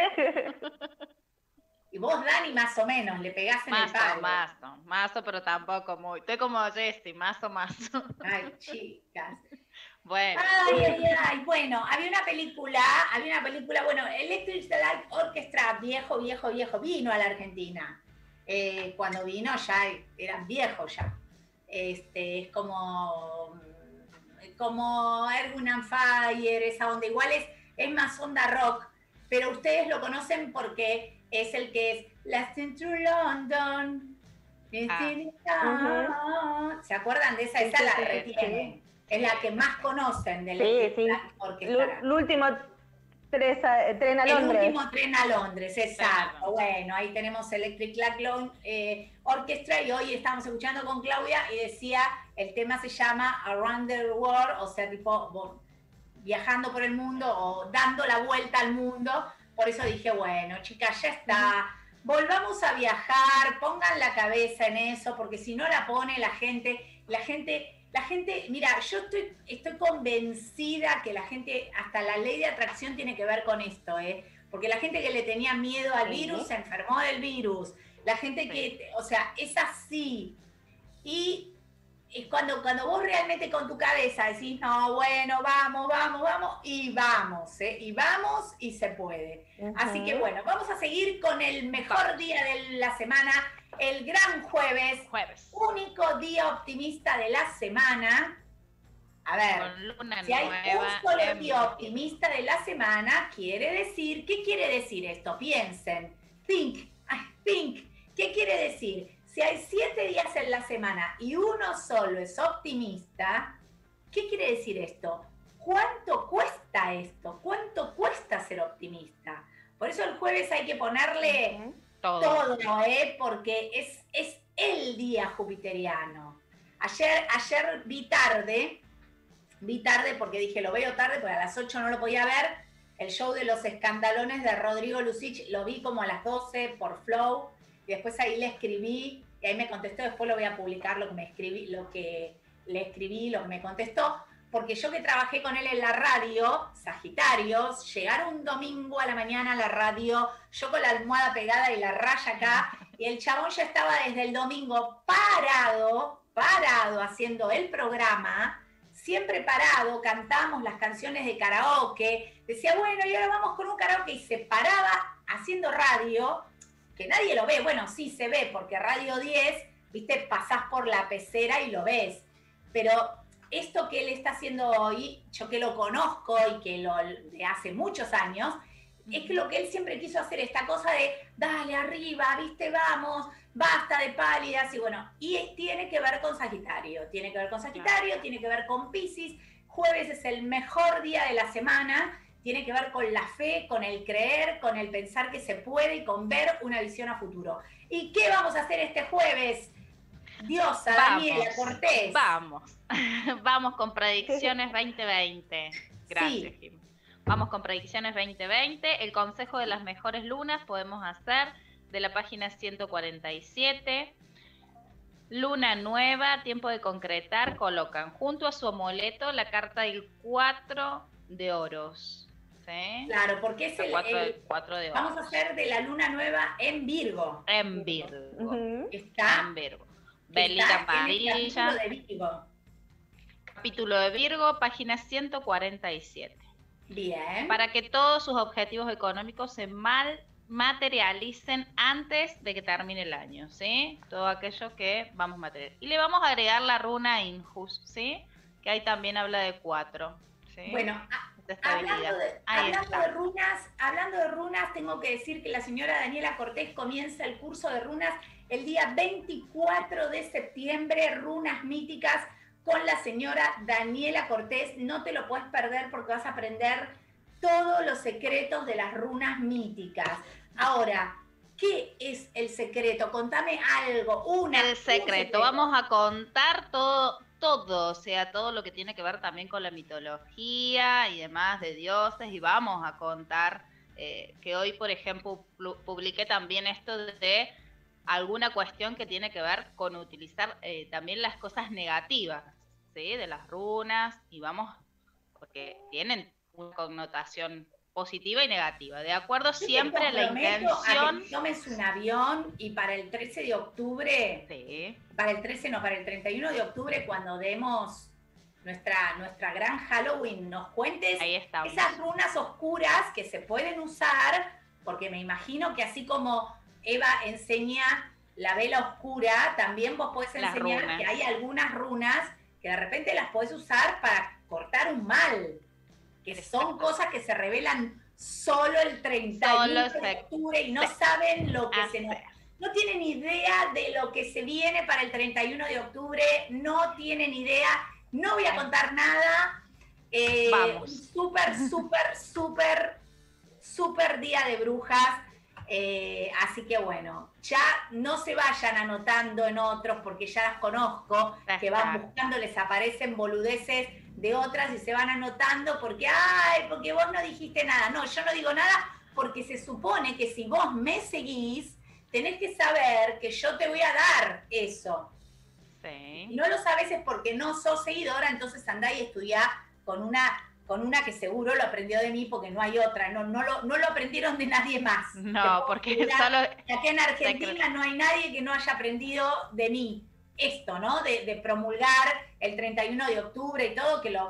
Y vos, Dani, más o menos, le pegás en el palo. Mazo, pero tampoco muy. Estoy como Jessy, mazo. Ay, chicas. Bueno. Ay. Bueno, había una película, bueno, Electric Light Orchestra, viejo, vino a la Argentina. Cuando vino ya eran viejos ya. Es como Earth, Wind and Fire, esa onda. Igual es más onda rock, pero ustedes lo conocen porque es el que es Last in True London. ¿Se acuerdan de esa? Esa la retienen. Es la que más conocen del Orquestra. El último tren a Londres. El último tren a Londres, exacto. Bueno, ahí tenemos Electric Light Orchestra y hoy estamos escuchando con Claudia y decía, el tema se llama Around the World, o sea, tipo viajando por el mundo o dando la vuelta al mundo. Por eso dije, bueno, chicas, ya está. Volvamos a viajar, pongan la cabeza en eso, porque si no la pone la gente, mira, yo estoy convencida que la gente, hasta la ley de atracción tiene que ver con esto, porque la gente que le tenía miedo al virus se enfermó del virus, la gente que, o sea, es así. Y es cuando vos realmente con tu cabeza decís, no, bueno, vamos, y vamos y se puede. Así que bueno, vamos a seguir con el mejor día de la semana, el gran jueves, único día optimista de la semana. A ver, si hay un solo día optimista de la semana, quiere decir, ¿qué quiere decir esto? Piensen, think, ¿qué quiere decir? Si hay 7 días en la semana y uno solo es optimista, ¿qué quiere decir esto? ¿Cuánto cuesta esto? ¿Cuánto cuesta ser optimista? Por eso el jueves hay que ponerle todo, porque es el día jupiteriano. Ayer vi tarde porque dije, lo veo tarde, porque a las 8 no lo podía ver. El show de los escandalones de Rodrigo Lucich lo vi como a las 12 por Flow. Y después ahí le escribí, y ahí me contestó, después lo voy a publicar lo que le escribí, lo que me contestó, porque yo que trabajé con él en la radio, Sagitarios, llegar un domingo a la mañana a la radio, yo con la almohada pegada y la raya acá, y el chabón ya estaba desde el domingo parado, haciendo el programa, siempre parado, cantábamos las canciones de karaoke, decía, bueno, y ahora vamos con un karaoke, y se paraba haciendo radio, que nadie lo ve, bueno, sí se ve, porque Radio 10, viste, pasás por la pecera y lo ves, pero esto que él está haciendo hoy, yo que lo conozco y que de hace muchos años, es que lo que él siempre quiso hacer, esta cosa de, dale arriba, viste, vamos, basta de pálidas, y bueno, y tiene que ver con Sagitario, tiene que ver con Piscis. Jueves es el mejor día de la semana, tiene que ver con la fe, con el creer, con el pensar que se puede y con ver una visión a futuro. ¿Y qué vamos a hacer este jueves? Diosa, Daniela Cortés. Vamos con predicciones 2020. Gracias, Sí. Jim. Vamos con predicciones 2020. El consejo de las mejores lunas podemos hacer de la página 147. Luna nueva, tiempo de concretar, colocan junto a su amuleto la carta del 4 de oros. ¿Sí? Claro, porque es el 4 de oros. Vamos a hacer de la luna nueva en Virgo. En Virgo. Está en Virgo. Velita amarilla. Capítulo de Virgo. Capítulo de Virgo, página 147. Bien. Para que todos sus objetivos económicos se materialicen antes de que termine el año, ¿sí? Todo aquello que vamos a materializar. Y le vamos a agregar la runa Injus, ¿sí? Que ahí también habla de 4, ¿sí? Bueno, hablando de runas, tengo que decir que la señora Daniela Cortés comienza el curso de runas el día 24 de septiembre, runas míticas con la señora Daniela Cortés. No te lo puedes perder porque vas a aprender todos los secretos de las runas míticas. Ahora, ¿qué es el secreto? Contame algo, El secreto, vamos a contar todo, o sea, todo lo que tiene que ver también con la mitología y demás de dioses, y vamos a contar que hoy, por ejemplo, publiqué también esto de alguna cuestión que tiene que ver con utilizar también las cosas negativas, ¿sí? De las runas, y vamos, porque tienen una connotación positiva y negativa, de acuerdo siempre a la intención. A que tomes un avión y para el 13 de octubre, sí. para el 31 de octubre, cuando demos nuestra gran Halloween, nos cuentes esas runas oscuras que se pueden usar, porque me imagino que así como Eva enseña la vela oscura, también vos podés enseñar que hay algunas runas que de repente las podés usar para cortar un mal, que son cosas que se revelan solo el 31 de octubre y no saben lo que se nos... No tienen idea de lo que se viene para el 31 de octubre, no tienen idea, no voy a contar nada. Vamos. Súper día de brujas. Así que bueno, ya no se vayan anotando en otros porque ya las conozco, que van buscando, les aparecen boludeces de otras y se van anotando porque vos no dijiste nada. No, yo no digo nada porque se supone que si vos me seguís, tenés que saber que yo te voy a dar eso. Sí. Y no lo sabes es porque no sos seguidora, entonces andá y estudiá con una que seguro lo aprendió de mí porque no hay otra, no lo aprendieron de nadie más. No, porque solo... Aquí en Argentina no hay nadie que no haya aprendido de mí esto, ¿no? De promulgar el 31 de octubre y todo, que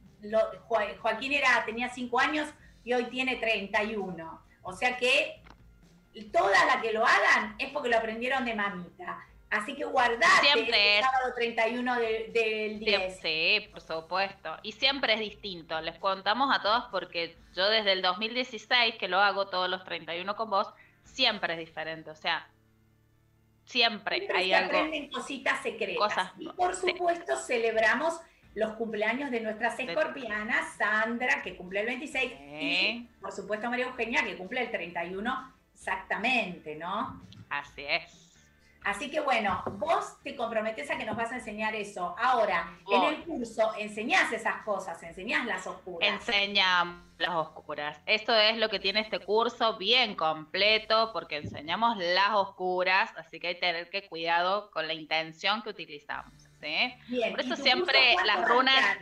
Joaquín tenía 5 años y hoy tiene 31. O sea que todas las que lo hagan es porque lo aprendieron de mamita. Así que guardate el sábado 31 del 10. Sí, por supuesto. Y siempre es distinto. Les contamos a todos porque yo desde el 2016, que lo hago todos los 31 con vos, siempre es diferente. O sea, siempre hay algo. Aprenden cositas secretas. Y por supuesto celebramos los cumpleaños de nuestras escorpianas, Sandra, que cumple el 26, y por supuesto María Eugenia, que cumple el 31 exactamente, ¿no? Así es. Así que bueno, vos te comprometés a que nos vas a enseñar eso. Ahora, en el curso enseñás esas cosas, enseñás las oscuras. Enseñamos las oscuras. Esto es lo que tiene este curso bien completo, porque enseñamos las oscuras, así que hay que tener cuidado con la intención que utilizamos, ¿sí? Bien. Por eso siempre las runas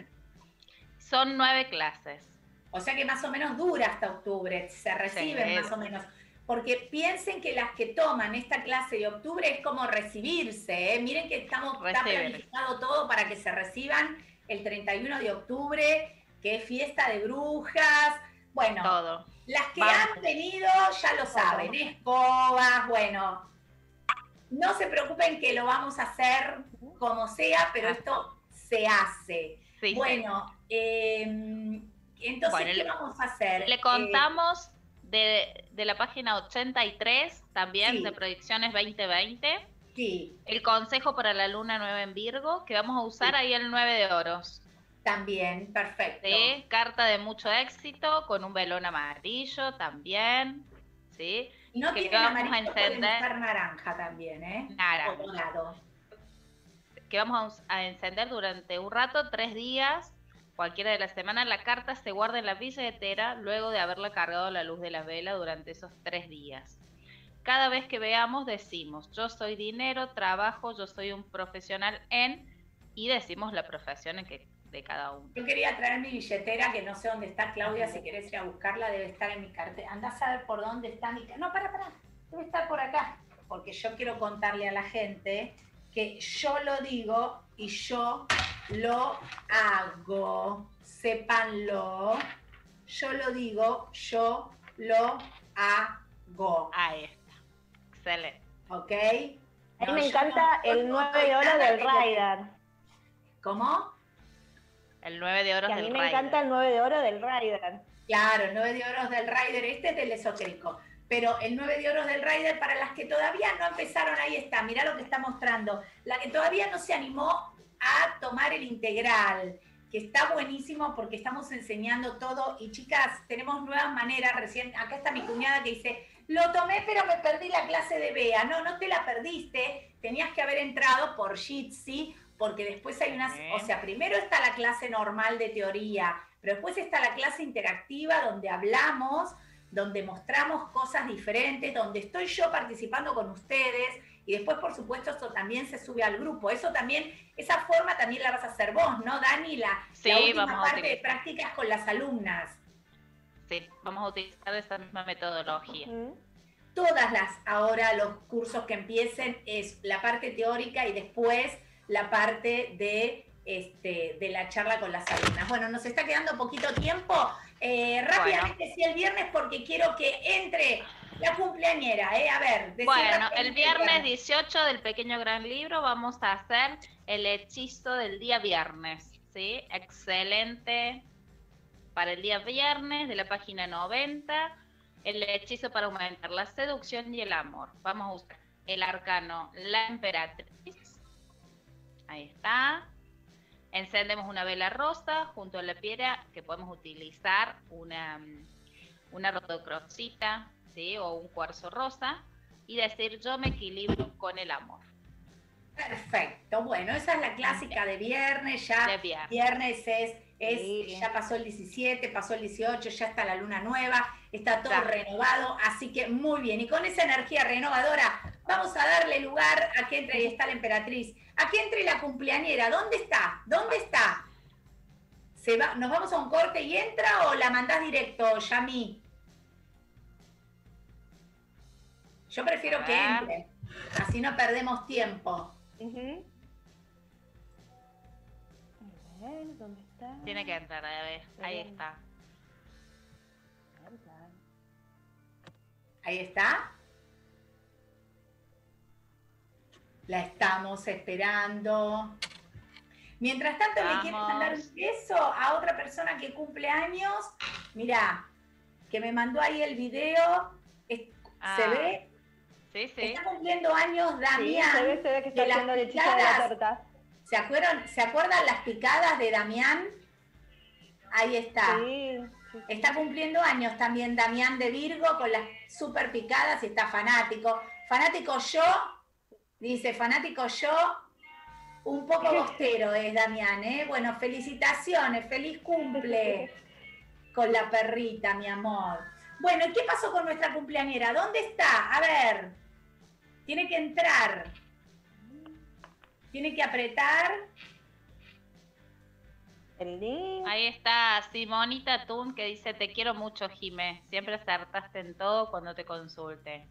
son 9 clases. O sea que más o menos dura hasta octubre, se reciben más o menos. Porque piensen que las que toman esta clase de octubre es como recibirse, ¿eh? Miren que está planificado todo para que se reciban el 31 de octubre, que es fiesta de brujas. Bueno, todo. Las que han venido ya lo saben, escobas, bueno. No se preocupen que lo vamos a hacer como sea, pero esto se hace. Sí, bueno, entonces, ¿qué vamos a hacer? Le contamos... De la página 83, también de Proyecciones 2020. Sí. El consejo para la luna nueva en Virgo, que vamos a usar ahí el 9 de oros. También, perfecto. ¿Sí? Carta de mucho éxito, con un velón amarillo también. ¿Sí? Y no tiene amarillo, pueden usar naranja también, ¿eh? Naranja. O dorado. Que vamos a encender durante un rato, 3 días. Cualquiera de la semana, la carta se guarda en la billetera luego de haberla cargado a la luz de la vela durante esos 3 días. Cada vez que veamos decimos, yo soy dinero, trabajo, yo soy un profesional en, y decimos la profesión de cada uno. Yo quería traer mi billetera, que no sé dónde está Claudia, si querés ir a buscarla, debe estar en mi cartera. Andá a saber por dónde está mi cartera. No, para, debe estar por acá. Porque yo quiero contarle a la gente que yo lo digo y yo lo hago, sépanlo, yo lo digo, yo lo hago. Ahí está, excelente. ¿Ok? A mí me encanta el 9 de oro del Rider. ¿Cómo? El 9 de oros del Rider. A mí me encanta el 9 de oro del Rider. Claro, el 9 de oros del Rider, este es del esotérico. Pero el 9 de oros del Rider, para las que todavía no empezaron, ahí está, mirá lo que está mostrando. La que todavía no se animó a tomar el integral, que está buenísimo porque estamos enseñando todo. Y chicas, tenemos nuevas maneras. Recién, acá está mi cuñada que dice, lo tomé pero me perdí la clase de Bea. No te la perdiste, tenías que haber entrado por Jitsi, porque después hay unas, o sea, primero está la clase normal de teoría, pero después está la clase interactiva donde hablamos donde mostramos cosas diferentes, donde estoy yo participando con ustedes y después, por supuesto, esto también se sube al grupo. Eso también, esa forma también la vas a hacer vos, ¿no, Dani? La última parte de prácticas con las alumnas. Sí, vamos a utilizar esa misma metodología. Todas ahora los cursos que empiecen es la parte teórica y después la parte de la charla con las alumnas. Bueno, nos está quedando poquito tiempo. Rápidamente, sí, el viernes, porque quiero que entre la cumpleañera, a ver. Bueno, el viernes 18 del Pequeño Gran Libro vamos a hacer el hechizo del día viernes, ¿sí? Excelente para el día viernes de la página 90, el hechizo para aumentar la seducción y el amor. Vamos a usar el arcano La Emperatriz. Ahí está. Encendemos una vela rosa junto a la piedra, que podemos utilizar una rhodocrosita, ¿sí? O un cuarzo rosa, y decir: yo me equilibro con el amor. Perfecto, bueno, esa es la clásica de viernes, ya viernes ya pasó el 17, pasó el 18, ya está la luna nueva, está todo renovado, así que muy bien, y con esa energía renovadora vamos a darle lugar a que entre, ahí está la emperatriz, a que entre la cumpleañera. ¿Dónde está? ¿Dónde está? ¿Nos vamos a un corte y entra o la mandás directo, Yami? Yo prefiero que entre, así no perdemos tiempo. A ver, ¿dónde está? Tiene que entrar, a ver, ahí está. Ahí está. La estamos esperando. Mientras tanto, ¿le quieres mandar un beso a otra persona que cumple años? Mirá, que me mandó ahí el video. ¿Se ve? Sí, sí. Está cumpliendo años Damián. Sí, se ve que está haciendo el hechizo de la torta. ¿Se acuerdan las picadas de Damián? Ahí está. Sí. Está cumpliendo años también Damián de Virgo con las super picadas y está fanático. Fanático yo, dice, fanático yo, un poco bostero es Damián, ¿eh? Bueno, felicitaciones, feliz cumple con la perrita, mi amor. Bueno, ¿y qué pasó con nuestra cumpleañera? ¿Dónde está? A ver, tiene que entrar. Tiene que apretar. El link. Ahí está Simonita Tun, que dice: te quiero mucho, Jimé. Siempre acertaste en todo cuando te consulte.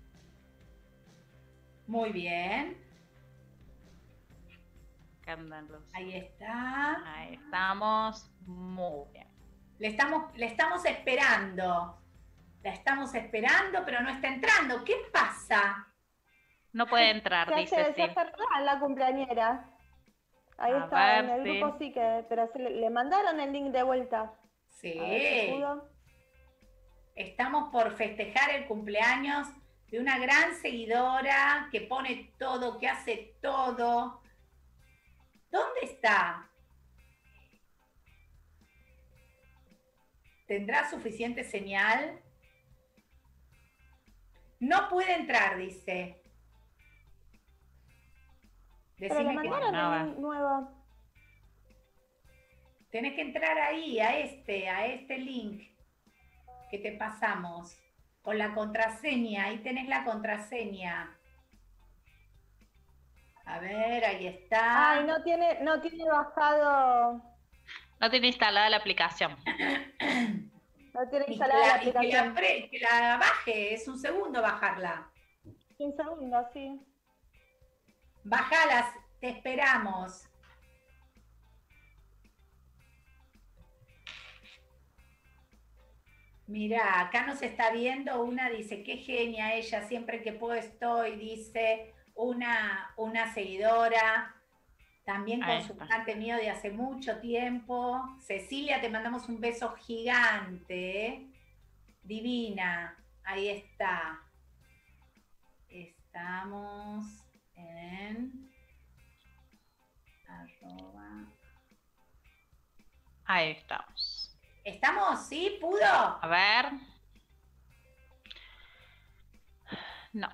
Muy bien. Ahí está. Ahí estamos. Muy bien. Le estamos esperando. La estamos esperando, pero no está entrando. ¿Qué pasa? No puede entrar, dice. Se hace la cumpleañera. Ahí está, en el grupo sí que, pero le mandaron el link de vuelta. Sí. Estamos por festejar el cumpleaños de una gran seguidora que pone todo, que hace todo. ¿Dónde está? ¿Tendrá suficiente señal? No puede entrar, dice. Pero le mandaron el link nuevo. Tenés que entrar ahí, a este link que te pasamos, con la contraseña. Ahí tenés la contraseña. A ver, ahí está. Ay, no tiene bajado. No tiene instalada la aplicación. No tiene instalada la aplicación. Que la baje, es un segundo bajarla. Un segundo, sí. Bajalas, te esperamos. Mirá, acá nos está viendo una, dice, qué genia ella, siempre que puedo estoy, dice una seguidora, también consultante mío de hace mucho tiempo. Cecilia, te mandamos un beso gigante, ¿eh? Divina, ahí está. Estamos en @ Ahí estamos. ¿Estamos? ¿Sí? ¿Pudo? A ver. No.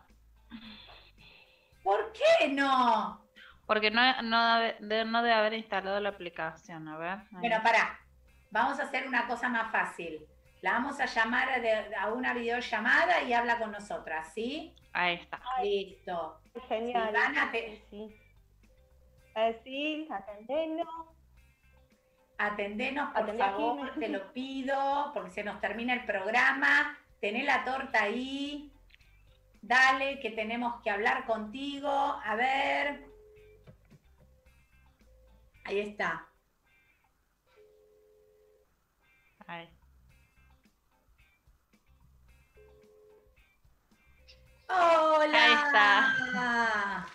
¿Por qué no? Porque no debe haber instalado la aplicación. A ver. Bueno, pará. Vamos a hacer una cosa más fácil. La vamos a llamar a una videollamada y habla con nosotras, ¿sí? Ahí está. Listo. Genial. Silvana, sí, atendenos. Atendenos, por Atendé a favor, Jimé. te lo pido, porque se nos termina el programa. Tené la torta ahí. Dale, que tenemos que hablar contigo. A ver. Ahí está. Ahí. ¡Hola! Ahí está.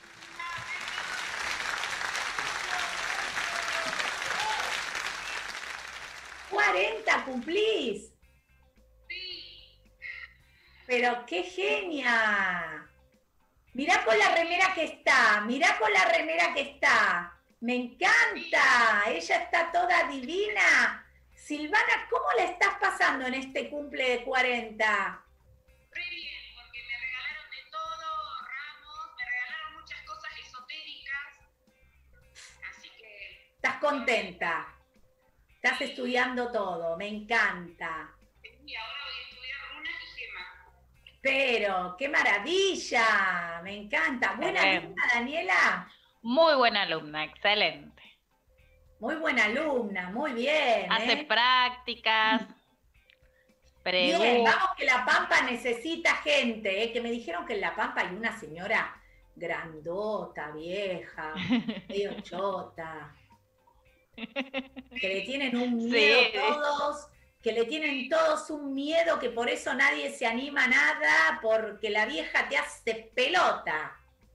¡40 cumplís! Sí. ¡Pero qué genia! Mirá con la remera que está, mirá con la remera que está. ¡Me encanta! Ella está toda divina. Silvana, ¿cómo la estás pasando en este cumple de 40? Re bien, porque me regalaron de todo, ramos, me regalaron muchas cosas esotéricas. Así que... ¿Estás contenta? Estás estudiando todo, me encanta. Y ahora voy a estudiar runas y gemas. Pero, qué maravilla, me encanta. ¿Buena alumna, Daniela? Muy buena alumna, excelente. Muy buena alumna, muy bien. Hace prácticas, Bien, vamos que La Pampa necesita gente, que me dijeron que en La Pampa hay una señora grandota, vieja, medio chota, que le tienen un miedo todos, que le tienen todos un miedo, que por eso nadie se anima a nada, porque la vieja te hace pelota.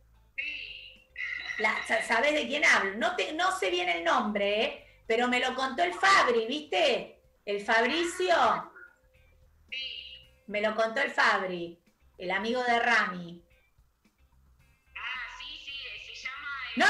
¿Sabés de quién hablo? No sé bien el nombre, pero me lo contó el Fabri, ¿viste? El Fabricio. Me lo contó el Fabri, el amigo de Rami. Ah, sí, se llama... ¡No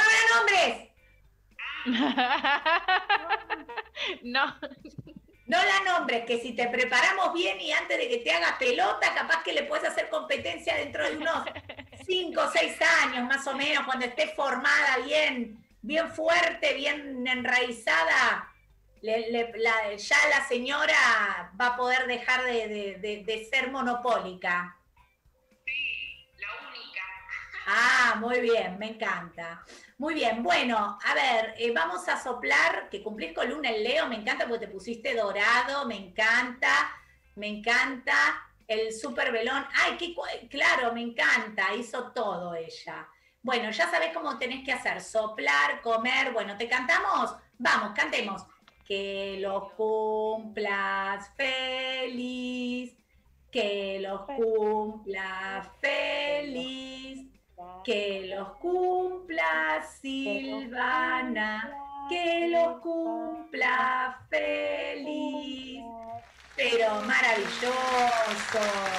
la nombres! No. No la nombres, que si te preparamos bien y antes de que te haga pelota, capaz que le puedes hacer competencia dentro de unos 5 o 6 años, más o menos, cuando esté formada bien fuerte, bien enraizada, ya la señora va a poder dejar de ser monopólica. Sí, la única. Ah, muy bien, me encanta. Muy bien, bueno, a ver, vamos a soplar, que cumplís con Luna en Leo, me encanta porque te pusiste dorado, me encanta el super velón. Ay, claro, me encanta, hizo todo ella. Bueno, ya sabés cómo tenés que hacer, soplar, comer, bueno, ¿te cantamos? Vamos, cantemos. Que los cumplas feliz, que los cumplas feliz. Que los cumpla Silvana, que los cumpla feliz, pero maravilloso.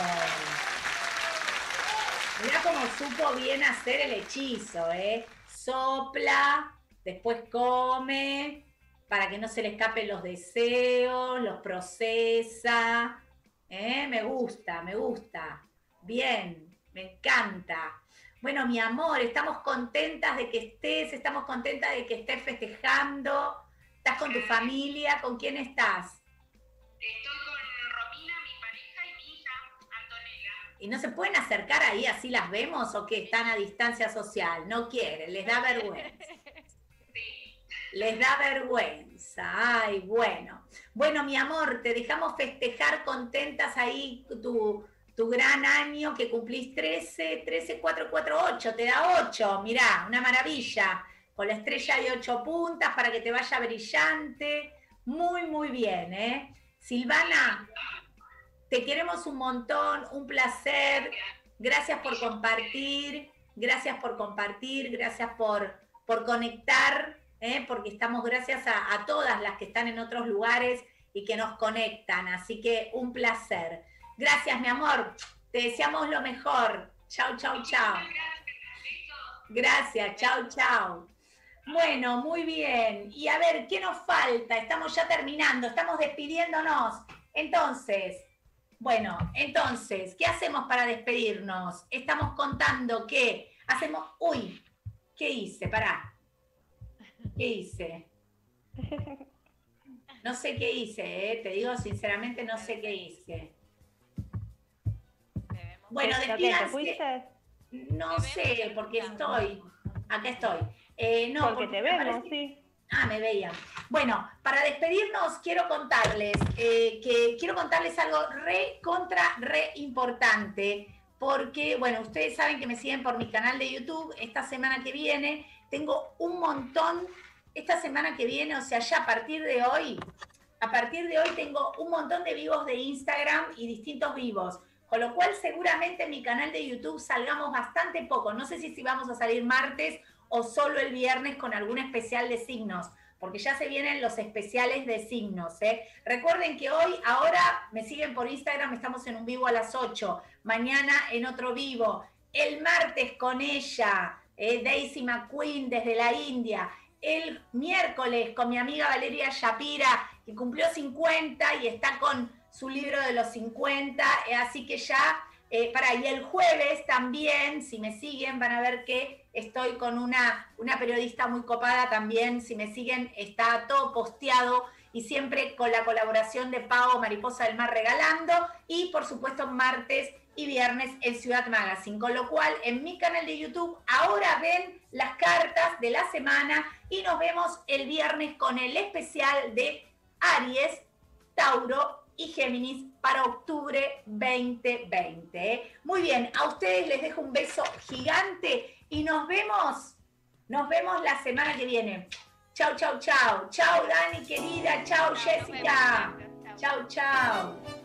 Mirá cómo supo bien hacer el hechizo, Sopla, después come, para que no se le escapen los deseos, los procesa. Me gusta. Bien, me encanta. Bueno, mi amor, estamos contentas de que estamos contentas de que estés festejando. ¿Estás con tu familia? ¿Con quién estás? Estoy con Romina, mi pareja, y mi hija, Antonella. ¿Y no se pueden acercar ahí, así las vemos, o que están a distancia social? No quieren, les da vergüenza. Sí. Les da vergüenza. Ay, bueno. Bueno, mi amor, te dejamos festejar contentas ahí tu gran año, que cumplís 13, 4, 8, te da 8, mirá, una maravilla, con la estrella de 8 puntas para que te vaya brillante, muy bien, Silvana, te queremos un montón, un placer, gracias por compartir, gracias por conectar, porque estamos gracias a todas las que están en otros lugares y que nos conectan, así que un placer. Gracias, mi amor. Te deseamos lo mejor. Chau. Gracias, chau. Bueno, muy bien. Y a ver, ¿qué nos falta? Estamos ya terminando, estamos despidiéndonos. Entonces, ¿qué hacemos para despedirnos? Estamos contando que hacemos... Uy, ¿qué hice? Pará. ¿Qué hice? No sé qué hice, te digo sinceramente, no sé qué hice. Bueno, despídanse. No sé, porque estoy. Acá estoy. No, porque te vemos, sí. Me veía. Bueno, para despedirnos quiero contarles algo re importante, porque, bueno, ustedes saben que me siguen por mi canal de YouTube. Esta semana que viene tengo un montón, o sea, ya a partir de hoy tengo un montón de vivos de Instagram y distintos vivos, con lo cual seguramente en mi canal de YouTube salgamos bastante poco. No sé si vamos a salir martes o solo el viernes con algún especial de signos, porque ya se vienen los especiales de signos, ¿eh? Recuerden que ahora me siguen por Instagram, estamos en un vivo a las 8, mañana en otro vivo, el martes con ella, Daisy McQueen desde la India, el miércoles con mi amiga Valeria Shapira, que cumplió 50 y está con su libro de los 50, así que ya... y el jueves también, si me siguen, van a ver que estoy con una periodista muy copada también. Si me siguen, está todo posteado y siempre con la colaboración de Pau, Mariposa del Mar regalando. Y por supuesto, martes y viernes en Ciudad Magazine. Con lo cual, en mi canal de YouTube, ahora ven las cartas de la semana y nos vemos el viernes con el especial de Aries, Tauro y Géminis para octubre 2020. Muy bien, a ustedes les dejo un beso gigante y nos vemos la semana que viene. Chau, chau, chau. Chau, Dani, querida. Chau, Jessica. Chau, chau.